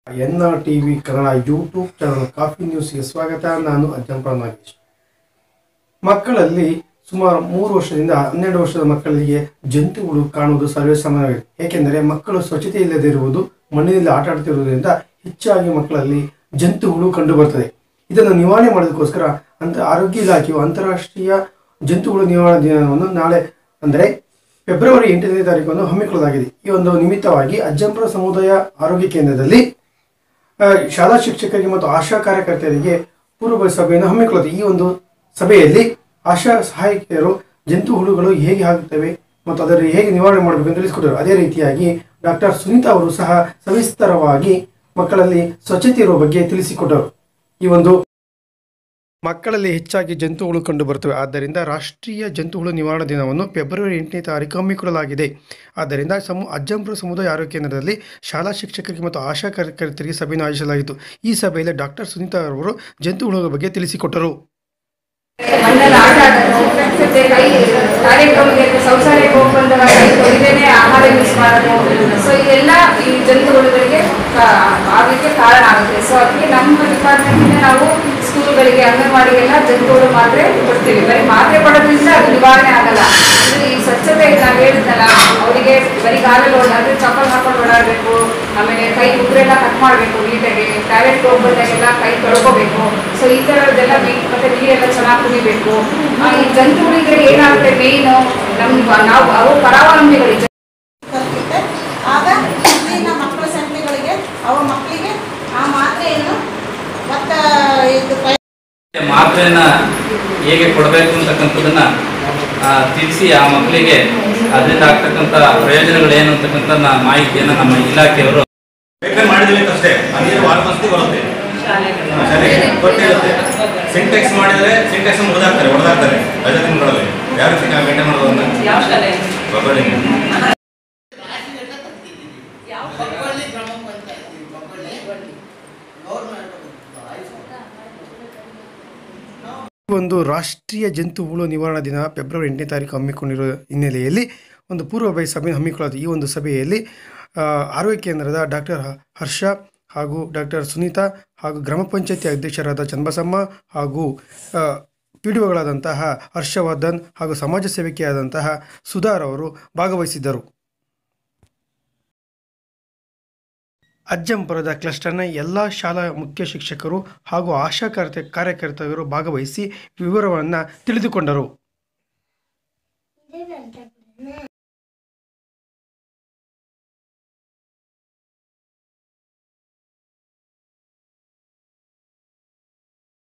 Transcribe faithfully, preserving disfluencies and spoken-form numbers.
N R TV Kannada YouTube channel coffee ನ್ಯೂಸ್ಗೆ ಸ್ವಾಗತ. ನಾನು ಅಜ್ಜಂಪುರ ನಾಗೇಶ್. ಮಕ್ಕಳಲ್ಲಿ ಸುಮಾರು ಮೂರು ವರ್ಷದಿಂದ ಹನ್ನೆರಡು ವರ್ಷದ ಮಕ್ಕಳಿಗೆ ಜಂತುಗಳು ಕಾಣುವುದು ಸರ್ವೇ ಸಾಮಾನ್ಯವಾಗಿದೆ. ಏಕೆಂದರೆ ಮಕ್ಕಳು ಸ್ವಚ್ಛತೆ ಇಲ್ಲದಿರುವುದು, ಮಣ್ಣಿನಲ್ಲಿ ಆಟ ಆಡ್ತಿರುವುದರಿಂದ ಹೆಚ್ಚಾಗಿ ಮಕ್ಕಳಲ್ಲಿ ಜಂತುಗಳು ಕಂಡುಬರುತ್ತದೆ. ಇದನ್ನು ನಿವಾರಣೆ ಮಾಡೋದಕ್ಕೋಸ್ಕರ ಅಂತ ಆರೋಗ್ಯ ಇಲಾಖೆಯು ಅಂತಾರಾಷ್ಟ್ರೀಯ ಜಂತುಗಳು ನಿವಾರಣಾ ದಿನವನ್ನು ನಾಳೆ ಅಂದರೆ ಫೆಬ್ರವರಿ ಎಂಟನೇ ತಾರೀಕನ್ನು ಹಮ್ಮಿಕೊಳ್ಳಲಾಗಿದೆ. ಈ ಒಂದು ನಿಮಿತ್ತವಾಗಿ ಅಜ್ಜಂಪುರ ಸಮುದಾಯ ಆರೋಗ್ಯ ಕೇಂದ್ರದಲ್ಲಿ ಶಾಲಾ ಶಿಕ್ಷಕರಿಗೆ ಮತ್ತು ಆಶಾ ಕಾರ್ಯಕರ್ತೆಯರಿಗೆ ಪೂರ್ವ ಸಭೆಯನ್ನು ಹಮ್ಮಿಕೊಳ್ಳುತ್ತದೆ. ಈ ಒಂದು ಸಭೆಯಲ್ಲಿ ಆಶಾ ಸಹಾಯಕಿಯರು ಜಂತು ಹುಳುಗಳು ಹೇಗೆ ಆಗುತ್ತವೆ ಮತ್ತು ಅದನ್ನು ಹೇಗೆ ನಿವಾರಣೆ ಮಾಡಬೇಕು ಅಂತ ತಿಳಿಸಿಕೊಟ್ಟರು. ಅದೇ ರೀತಿಯಾಗಿ ಡಾಕ್ಟರ್ ಸುನೀತಾ ಅವರು ಸಹ ಸವಿಸ್ತರವಾಗಿ ಮಕ್ಕಳಲ್ಲಿ ಸ್ವಚ್ಛತೆ ಇರುವ ಬಗ್ಗೆ ತಿಳಿಸಿಕೊಟ್ಟರು. ಈ ಒಂದು ಮಕ್ಕಳಲ್ಲಿ ಹೆಚ್ಚಾಗಿ ಜಂತುಹುಳು ಕಂಡು ಬರುತ್ತವೆ. ಆದ್ದರಿಂದ ರಾಷ್ಟ್ರೀಯ ಜಂತುಹುಳು ನಿವಾರಣಾ ದಿನವನ್ನು ಫೆಬ್ರವರಿ ಎಂಟನೇ ತಾರೀಕು ಹಮ್ಮಿಕೊಳ್ಳಲಾಗಿದೆ. ಆದ್ದರಿಂದ ಸಮು ಅಜ್ಜಂಪುರ ಸಮುದಾಯ ಆರೋಗ್ಯ ಕೇಂದ್ರದಲ್ಲಿ ಶಾಲಾ ಶಿಕ್ಷಕರಿಗೆ ಮತ್ತು ಆಶಾ ಕಾರ್ಯಕರ್ತರಿಗೆ ಸಭೆಯನ್ನು ಆಯೋಜಿಸಲಾಗಿತ್ತು. ಈ ಸಭೆಯಲ್ಲಿ ಡಾಕ್ಟರ್ ಸುನೀತಾ ಅವರು ಜಂತುಹುಳುಗಳ ಬಗ್ಗೆ ತಿಳಿಸಿಕೊಟ್ಟರು. ಮಣ್ಣಲ್ಲಿ ಆಟ ಆಡೋದು, ಮತ್ತೆ ಕೈ ಕಾರ್ಯಕ್ರಮಕ್ಕೆ ಶೌಚಾಲಯಕ್ಕೆ ಹೋಗಿ ಬಂದಾಗ ಕೈ ತೊಳೆದೇನೆ ಆಹಾರ ಯೂಸ್ ಮಾಡೋದು, ಸೊ ಇದೆಲ್ಲ ಈ ಜಂತುಹುಳುಗಳಿಗೆ ಆಗಲಿಕ್ಕೆ ಕಾರಣ ಆಗುತ್ತೆ. ಸೊ ಅದಕ್ಕೆ ನಮ್ಮ ಡಿಪಾರ್ಟ್ಮೆಂಟಿಂದ ನಾವು ಸ್ಕೂಲ್ಗಳಿಗೆ, ಅಂಗನವಾಡಿಗೆಲ್ಲ ಜಂತುಹುಳು ಮಾತ್ರೆ ಕೊಡ್ತೀವಿ. ಬರೀ ಮಾತ್ರೆ ಕೊಡೋದ್ರಿಂದ ಅದು ನಿವಾರಣೆ ಆಗಲ್ಲ. ಈ ಸ್ವಚ್ಛತೆ ನಾವು ಹೇಳಿದ್ನಲ್ಲ, ಅವರಿಗೆ ಬರೀ ಗಾಲಲ್ಲಿ ಓಡ ಅಂದರೆ ಚಪ್ಪಲ್ ಹಾಕೊಂಡು ಓಡಾಡಬೇಕು, ಆಮೇಲೆ ಕೈ ಉಗುರೆಲ್ಲ ಕಟ್ ಮಾಡಬೇಕು ನೀಟಾಗಿ, ಟಾಯ್ಲೆಟ್ಗೆ ಹೋಗಿ ಬಂದಾಗೆಲ್ಲ ಕೈ ತೊಳ್ಕೋಬೇಕು. ಸೊ ಈ ಥರದ್ದೆಲ್ಲ ಮೇನ್, ಮತ್ತು ನೀರೆಲ್ಲ ಚೆನ್ನಾಗಿ ಕುಡಿಬೇಕು. ಈ ಜಂತುಗಳಿಗೆ ಏನಾಗುತ್ತೆ ಮೇಯ್ನು, ನಮ್ಗೆ ನಾವು ಅವು ಪರಾವಲಂಬಿಗಳು. ಆಗ ಇಲ್ಲಿನ ಮಕ್ಕಳ ಸಂಖ್ಯೆಗಳಿಗೆ ಅವ ಮಕ್ಕಳಿಗೆ ಆ ಮಾತ್ರೆಯನ್ನು ಮತ್ತು ಇದು ಮಾತ್ರೆಯನ್ನು ಹೇಗೆ ಕೊಡಬೇಕು ಅಂತಕ್ಕಂಥದ್ದನ್ನು ತಿಳಿಸಿ ಆ ಮಕ್ಕಳಿಗೆ ಅದರಿಂದ ಆಗ್ತಕ್ಕಂಥ ಪ್ರಯೋಜನಗಳೇನು ಅಂತಕ್ಕಂಥ ಮಾಹಿತಿಯನ್ನು ನಮ್ಮ ಇಲಾಖೆಯವರು ಮಾಡಿದ್ರೆ ಅಷ್ಟೇ. ನೀರು ವಾರ ಮಸ್ತಿ ಬರುತ್ತೆ, ಗೊತ್ತಿರುತ್ತೆ. ಸಿಂಟೆಕ್ಸ್ ಮಾಡಿದರೆ ಸಿಂಟೆಕ್ಸ್ ಹೊಡೆದಾಕ್ತಾರೆ ಹೊಡೆದಾಕ್ತಾರೆ ರಜೆ ತಿಂಗಳಲ್ಲಿ. ಯಾವ ರೀತಿ ನಾವು ಮೇಂಟೈನ್ ಮಾಡೋದನ್ನ ಒಂದು ರಾಷ್ಟ್ರೀಯ ಜಂತುಹುಳು ನಿವಾರಣಾ ದಿನ ಫೆಬ್ರವರಿ ಎಂಟನೇ ತಾರೀಕು ಹಮ್ಮಿಕೊಂಡಿರುವ ಹಿನ್ನೆಲೆಯಲ್ಲಿ ಒಂದು ಪೂರ್ವಭಾವಿ ಸಭೆ ಹಮ್ಮಿಕೊಳ್ಳುತ್ತದೆ. ಈ ಒಂದು ಸಭೆಯಲ್ಲಿ ಆರೋಗ್ಯ ಕೇಂದ್ರದ ಡಾಕ್ಟರ್ ಹರ್ಷ ಹಾಗೂ ಡಾಕ್ಟರ್ ಸುನೀತಾ ಹಾಗೂ ಗ್ರಾಮ ಪಂಚಾಯತಿ ಅಧ್ಯಕ್ಷರಾದ ಚನ್ನಬಸಮ್ಮ ಹಾಗೂ ಪಿ ಡಿ ಒಗಳಾದಂತಹ ಹರ್ಷವರ್ಧನ್ ಹಾಗೂ ಸಮಾಜ ಸೇವಕಿಯಾದಂತಹ ಸುಧಾರ್ ಅವರು ಭಾಗವಹಿಸಿದ್ದರು. ಅಜ್ಜಂಪುರದ ಕ್ಲಸ್ಟರ್ನ ಎಲ್ಲ ಶಾಲಾ ಮುಖ್ಯ ಶಿಕ್ಷಕರು ಹಾಗೂ ಆಶಾ ಕಾರ್ಯ ಕಾರ್ಯಕರ್ತರು ಭಾಗವಹಿಸಿ ವಿವರವನ್ನು ತಿಳಿದುಕೊಂಡರು.